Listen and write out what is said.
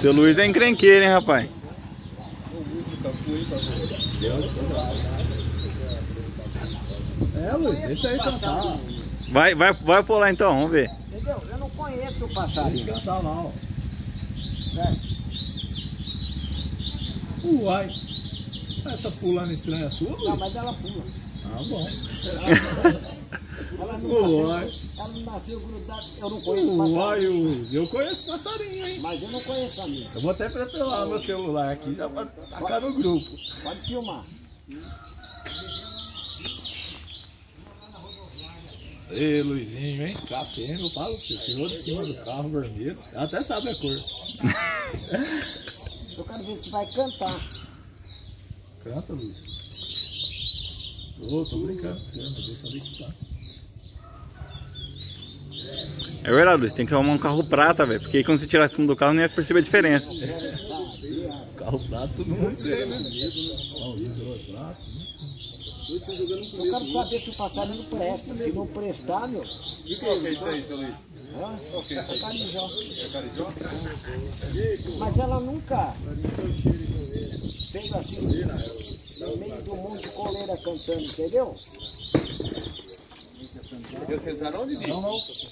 Seu Luiz é encrenqueiro, hein, rapaz? É, Luiz, deixa aí cantar. Vai pular então, vamos ver. Entendeu? Eu não conheço o passarinho. Não cantar não. Certo? Uai. Essa pulando estranha sua, Luiz? Não, mas ela pula. Ah, bom. Ela não Uai. nasceu grudada. Eu não conheço passarinho. Uai, Luiz. Eu conheço passarinho, hein? Mas eu não conheço a minha. Eu vou até preparar meu celular aqui já pra tacar no grupo. Pode filmar. Ei, Luizinho, hein? Café, eu falo, você tirou de cima do carro vermelho. Ela até sabe a cor. Eu quero ver se vai cantar. Canta, Luiz. Tô brincando com você, mas deixa eu ligar. É verdade, Luiz, tem que arrumar um carro prata, velho. Porque aí quando você tirar de cima do carro não ia perceber a diferença. Carro prato todo mundo tem, né? Eu quero saber se o passarinho presta. Se não prestar, meu. E qual que é isso aí, seu Luiz? É carijó. É carijó? Mas ela nunca fez assim, no meio do monte de coleira cantando, entendeu? Eles entraram onde? Não.